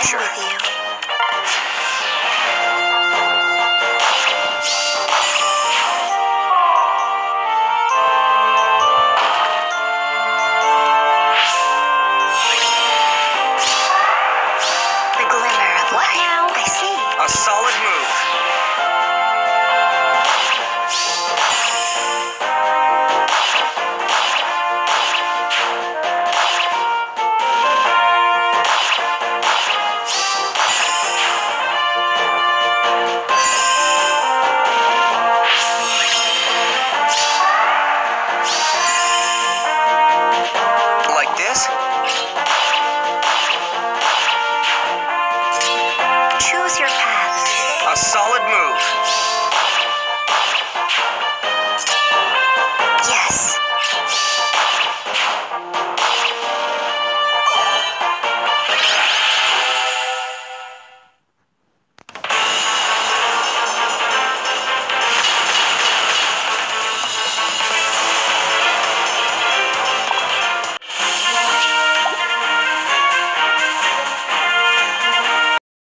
future. With you. The glimmer of light. Now I see. A solid move. Like this? Choose your path. A solid move.